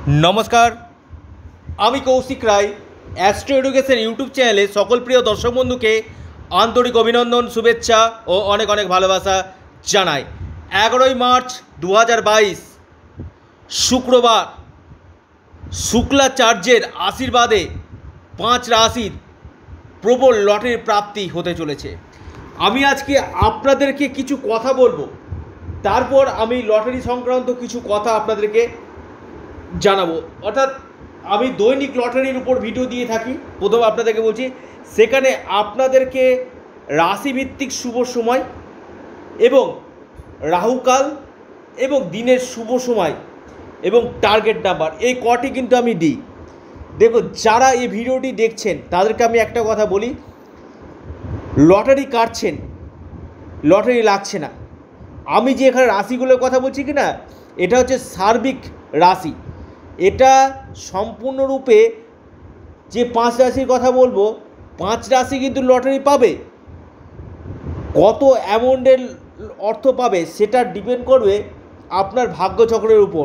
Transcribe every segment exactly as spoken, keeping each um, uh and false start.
নমস্কার, আমি Kaushik Roy. Astro education YouTube চ্যানেলে সকল প্রিয় দর্শক বন্ধুকে আন্তরিক অভিনন্দন, শুভেচ্ছা ও অনেক অনেক ভালোবাসা জানাই। এগারোই মার্চ দু হাজার বাইশ শুক্রবার শুক্লাচার্যের আশীর্বাদে পাঁচ রাশির প্রবল লটারির প্রাপ্তি হতে চলেছে। আমি আজকে আপনাদেরকে কিছু কথা বলবো, তারপর আমি লটারি সংক্রান্ত কিছু কথা আপনাদেরকে জানাবো। অর্থাৎ আমি দৈনিক লটারির উপর ভিডিও দিয়ে থাকি। প্রথম আপনাদেরকে বলছি, সেখানে আপনাদেরকে রাশিভিত্তিক শুভ সময় এবং রাহুকাল এবং দিনের শুভ সময় এবং টার্গেট নাম্বার, এই কটি কিন্তু আমি দিই। দেখুন, যারা এই ভিডিওটি দেখছেন তাদেরকে আমি একটা কথা বলি, লটারি কাটছেন, লটারি লাগছে না। আমি যে এখানে রাশিগুলোর কথা বলছি কি না, এটা হচ্ছে সার্বিক রাশি। এটা সম্পূর্ণরূপে যে পাঁচ রাশির কথা বলবো, পাঁচ রাশি কিন্তু লটারি পাবে। কত অ্যামাউন্টের অর্থ পাবে সেটা ডিপেন্ড করবে আপনার ভাগ্যচক্রের উপর।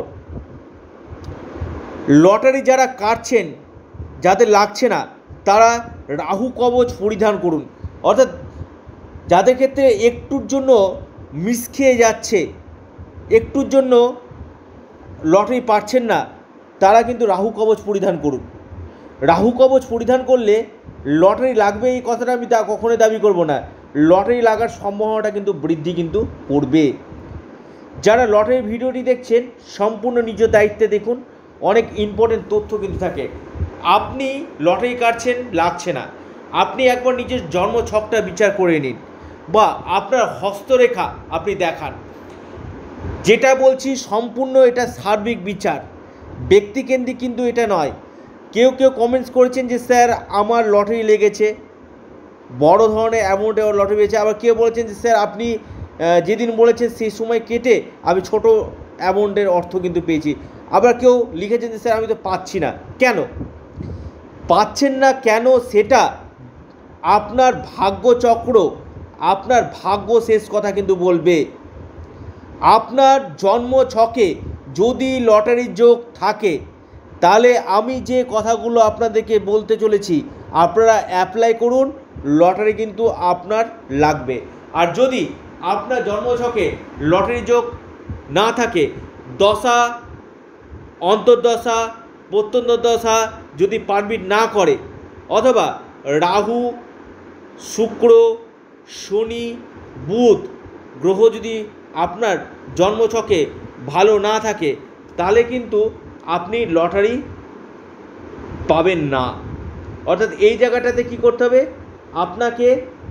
লটারি যারা কাটছেন, যাদের লাগছে না, তারা রাহু কবচ পরিধান করুন। অর্থাৎ যাদের ক্ষেত্রে একটুর জন্য মিস খেয়ে যাচ্ছে, একটুর জন্য লটারি পাচ্ছেন না, তারা কিন্তু রাহু কবচ পরিধান করুন। রাহু কবচ পরিধান করলে লটারি লাগবে এই কথাটা আমি তা কখনোই দাবি করব না। লটারি লাগার সম্ভাবনাটা কিন্তু বৃদ্ধি কিন্তু করবে। যারা লটারি ভিডিওটি দেখছেন, সম্পূর্ণ নিজ দায়িত্বে দেখুন, অনেক ইম্পর্টেন্ট তথ্য কিন্তু থাকে। আপনি লটারি কাটছেন, লাগছে না, আপনি একবার নিজের জন্ম ছকটা বিচার করে নিন, বা আপনার হস্তরেখা আপনি দেখান। যেটা বলছি সম্পূর্ণ এটা সার্বিক বিচার, ব্যক্তিকেন্দ্রিক কিন্তু এটা নয়। কেউ কেউ কমেন্টস করেছেন যে স্যার আমার লটারি লেগেছে, বড় ধরনের অ্যামাউন্টে লটারি পেয়েছে। আবার কেউ বলেছেন যে স্যার আপনি যেদিন বলেছেন সেই সময় কেটে আমি ছোট অ্যামাউন্টের অর্থ কিন্তু পেয়েছি। আবার কেউ লিখেছেন যে স্যার আমি তো পাচ্ছি না। কেন পাচ্ছেন না, কেন সেটা আপনার ভাগ্যচক্র, আপনার ভাগ্য শেষ কথা কিন্তু বলবে। আপনার জন্ম ছকে যদি লটারির যোগ থাকে, তাহলে আমি যে কথাগুলো আপনাদেরকে বলতে চলেছি আপনারা অ্যাপ্লাই করুন, লটারি কিন্তু আপনার লাগবে। আর যদি আপনার জন্ম ছকে লটারি যোগ না থাকে, দশা, অন্তর্দশা, প্রত্যন্তর্দশা যদি পারমিট না করে, অথবা রাহু, শুক্র, শনি, বুধ গ্রহ যদি আপনার জন্মছকে ভালো না থাকে, তাহলে কিন্তু আপনি লটারি পাবেন না। অর্থাৎ এই জায়গাটাতে কি করতে হবে, আপনাকে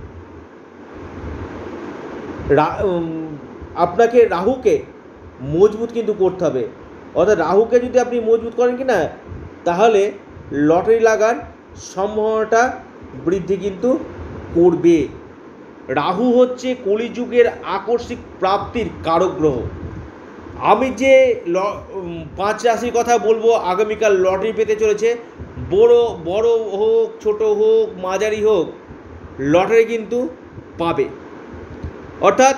আপনাকে রাহুকে মজবুত কিন্তু করতে হবে। অর্থাৎ রাহুকে যদি আপনি মজবুত করেন কি না, তাহলে লটারি লাগার সম্ভাবনাটা বৃদ্ধি কিন্তু করবে। রাহু হচ্ছে কলিযুগের আকস্মিক প্রাপ্তির কারক গ্রহ। আমি যে পাঁচ রাশির কথা বলবো আগামীকাল লটারি পেতে চলেছে, বড় বড় হোক, ছোট হোক, মাঝারি হোক, লটারি কিন্তু পাবে। অর্থাৎ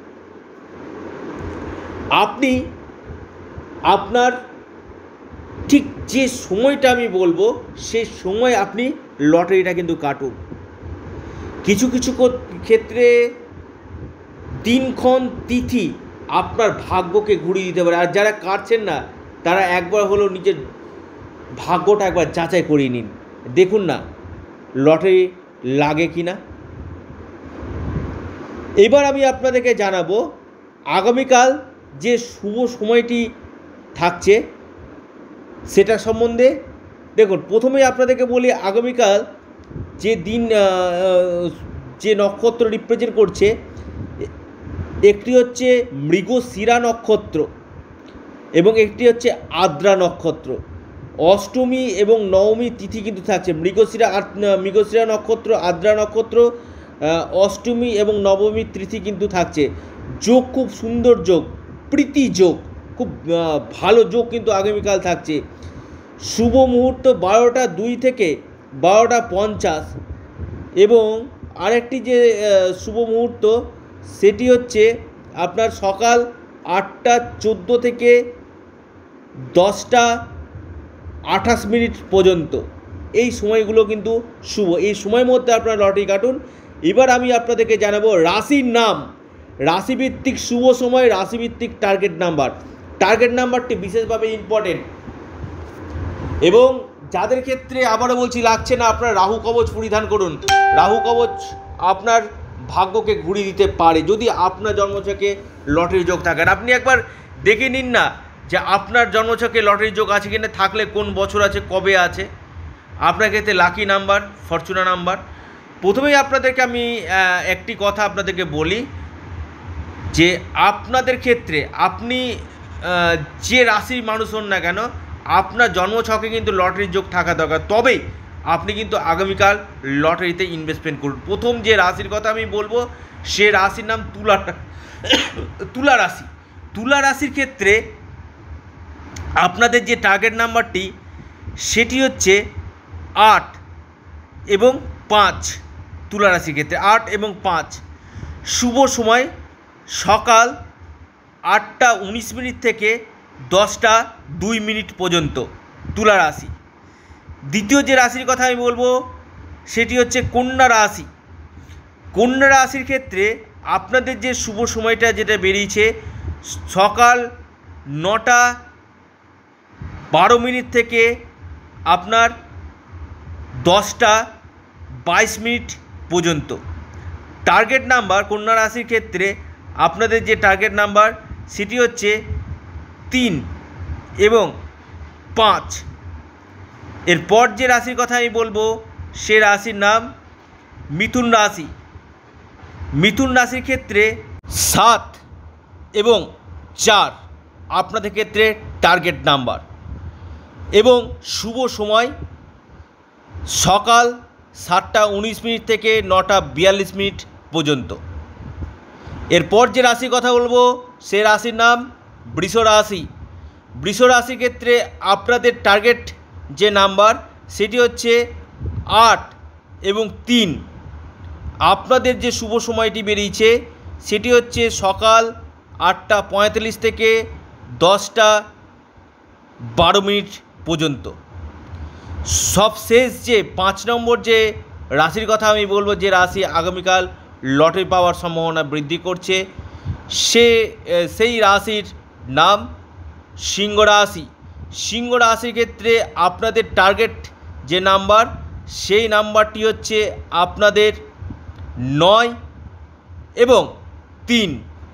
আপনি আপনার ঠিক যে সময়টা আমি বলবো সেই সময় আপনি লটারিটা কিন্তু কাটুন। কিছু কিছু ক্ষেত্রে দিনক্ষণ, তিথি আপনার ভাগ্যকে ঘুরিয়ে দিতে পারে। আর যারা কাটছেন না, তারা একবার হলো নিজের ভাগ্যটা একবার যাচাই করিয়ে নিন, দেখুন না লটারি লাগে কি না। এবার আমি আপনাদেরকে জানাবো আগামীকাল যে শুভ সময়টি থাকছে সেটা সম্বন্ধে। দেখুন, প্রথমেই আপনাদেরকে বলি, আগামীকাল যে দিন, যে নক্ষত্র রিপ্রেজেন্ট করছে, একটি হচ্ছে মৃগশিরা নক্ষত্র এবং একটি হচ্ছে আদ্রা নক্ষত্র। অষ্টমী এবং নবমী তিথি কিন্তু থাকছে। মৃগশিরা মৃগশিরা নক্ষত্র, আদ্রা নক্ষত্র, অষ্টমী এবং নবমী তিথি কিন্তু থাকছে। যোগ খুব সুন্দর যোগ, প্রীতি যোগ, খুব ভালো যোগ কিন্তু আগামীকাল থাকছে। শুভ মুহূর্ত বারোটা দুই থেকে বারোটা পঞ্চাশ, এবং আরেকটি যে শুভ মুহূর্ত সেটি হচ্ছে আপনার সকাল আটটা চোদ্দো থেকে দশটা আঠাশ মিনিট পর্যন্ত এই সময়গুলো কিন্তু শুভ। এই সময়ের মধ্যে আপনারা লটারি কাটুন। এবার আমি আপনাদেরকে জানাবো রাশির নাম, রাশিভিত্তিক শুভ সময়, রাশিভিত্তিক টার্গেট নাম্বার। টার্গেট নাম্বারটি বিশেষভাবে ইম্পর্টেন্ট এবং যাদের ক্ষেত্রে আবারও বলছি লাগছে না, আপনার রাহু কবচ পরিধান করুন। রাহু কবচ আপনার ভাগ্যকে ঘুরিয়ে দিতে পারে যদি আপনার জন্মছকে লটারি যোগ থাকে। আপনি একবার দেখে নিন না যে আপনার জন্মছকে লটারি যোগ আছে কিনা, থাকলে কোন বছর আছে, কবে আছে। আপনার ক্ষেত্রে লাকি নাম্বার, ফরচুনা নাম্বার। প্রথমেই আপনাদেরকে আমি একটি কথা আপনাদেরকে বলি যে আপনাদের ক্ষেত্রে আপনি যে রাশির মানুষ হন না কেন, আপনার জন্মছকে কিন্তু লটারির যোগ থাকা দরকার, তবেই আপনি কিন্তু আগামীকাল লটারিতে ইনভেস্টমেন্ট করুন। প্রথম যে রাশির কথা আমি বলবো সে রাশির নাম তুলা তুলা রাশি। তুলা রাশির ক্ষেত্রে আপনাদের যে টার্গেট নাম্বারটি সেটি হচ্ছে আট এবং পাঁচ। তুলা রাশির ক্ষেত্রে আট এবং পাঁচ। শুভ সময় সকাল আটটা উনিশ মিনিট থেকে দশটা দুই মিনিট পর্যন্ত তুলা রাশি। দ্বিতীয় যে রাশির কথা আমি বলবো সেটি হচ্ছে কন্যা রাশি। কন্যা রাশির ক্ষেত্রে আপনাদের যে শুভ সময়টা যেটা বেরিয়েছে সকাল নটা বারো মিনিট থেকে আপনার দশটা বাইশ মিনিট পর্যন্ত। টার্গেট নাম্বার কন্যা রাশির ক্ষেত্রে আপনাদের যে টার্গেট নাম্বার সেটি হচ্ছে তিন এবং পাঁচ। এরপর যে রাশির কথা আমি বলবো সে রাশির নাম মিথুন রাশি। মিথুন রাশির ক্ষেত্রে সাত এবং চার আপনাদের ক্ষেত্রে টার্গেট নাম্বার এবং শুভ সময় সকাল সাতটা উনিশ মিনিট থেকে নটা বিয়াল্লিশ মিনিট পর্যন্ত। এরপর যে রাশির কথা বলবো সে রাশির নাম বৃষ রাশি। বৃষ রাশির ক্ষেত্রে আপনাদের টার্গেট যে নাম্বার সেটি হচ্ছে আট এবং তিন। আপনাদের যে শুভ সময়টি বেরিয়েছে সেটি হচ্ছে সকাল আটটা পঁয়তাল্লিশ থেকে দশটা বারো মিনিট পর্যন্ত। সবশেষ যে পাঁচ নম্বর যে রাশির কথা আমি বলবো, যে রাশি আগামীকাল লটারি পাওয়ার সম্ভাবনা বৃদ্ধি করছে, সে সেই রাশির নাম সিংহ রাশি। সিংহ রাশির ক্ষেত্রে আপনাদের টার্গেট যে নাম্বার সেই নাম্বারটি হচ্ছে আপনাদের নয় এবং তিন।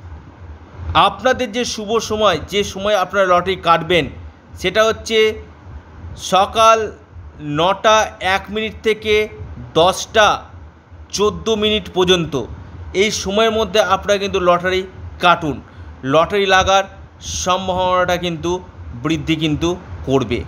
আপনাদের যে শুভ সময়, যে সময় আপনারা লটারি কাটবেন সেটা হচ্ছে সকাল নটা এক মিনিট থেকে দশটা চোদ্দো মিনিট পর্যন্ত। এই সময়ের মধ্যে আপনারা কিন্তু লটারি কাটুন। লটারি লাগার সম্ভাবনাটা কিন্তু বৃদ্ধি কিন্তু করবে।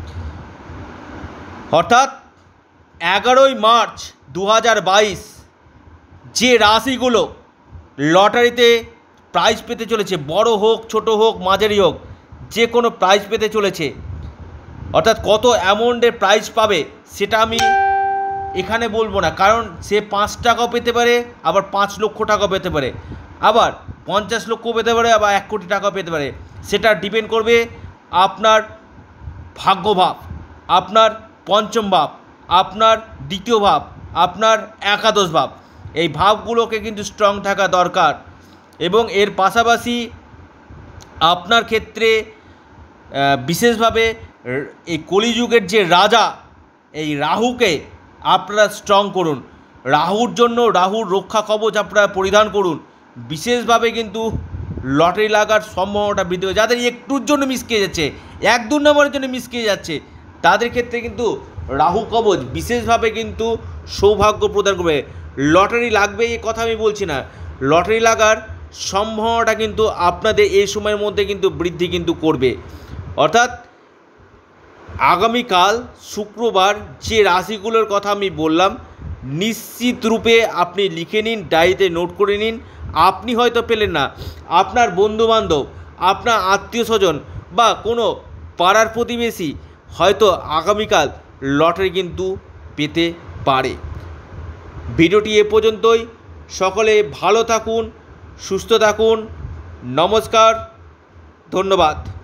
অর্থাৎ এগারোই মার্চ দু হাজার বাইশ যে রাশিগুলো লটারিতে প্রাইজ পেতে চলেছে, বড় হোক ছোট হোক মাঝারি হোক, যে কোনো প্রাইজ পেতে চলেছে, অর্থাৎ কত অ্যামাউন্টের প্রাইজ পাবে সেটা আমি এখানে বলবো না, কারণ সে পাঁচ টাকাও পেতে পারে, আবার পাঁচ লক্ষ টাকাও পেতে পারে, আবার পঞ্চাশ লক্ষ পেতে পারে, আবার এক কোটি টাকাও পেতে পারে। সেটা ডিপেন্ড করবে আপনার ভাগ্যভাব, আপনার পঞ্চম ভাব, আপনার দ্বিতীয় ভাব, আপনার একাদশ ভাব। এই ভাবগুলোকে কিন্তু স্ট্রং থাকা দরকার। এবং এর পাশাপাশি আপনার ক্ষেত্রে বিশেষভাবে এই কলিযুগের যে রাজা এই রাহুকে আপনারা স্ট্রং করুন। রাহুর জন্য রাহুর রক্ষা কবচ আপনারা পরিধান করুন। বিশেষভাবে কিন্তু লটারি লাগার সম্ভাবনাটা বৃদ্ধি হবে। যাদের একটুর জন্য মিসকে যাচ্ছে, এক দু নম্বরের জন্য মিসকে যাচ্ছে, তাদের ক্ষেত্রে কিন্তু রাহু কবচ বিশেষভাবে কিন্তু সৌভাগ্য প্রদান করবে। লটারি লাগবে এই কথা আমি বলছি না, লটারি লাগার সম্ভাবনাটা কিন্তু আপনাদের এই সময়ের মধ্যে কিন্তু বৃদ্ধি কিন্তু করবে। অর্থাৎ আগামীকাল শুক্রবার যে রাশিগুলোর কথা আমি বললাম নিশ্চিত রূপে আপনি লিখে নিন, ডায়েরিতে নোট করে নিন। আপনি হয়তো পেলেন না, আপনার বন্ধুবান্ধব, আপনার আত্মীয় স্বজন বা কোনো পাড়ার প্রতিবেশী হয়তো আগামীকাল লটারি কিন্তু পেতে পারে। ভিডিওটি এ পর্যন্তই। সকলে ভালো থাকুন, সুস্থ থাকুন। নমস্কার, ধন্যবাদ।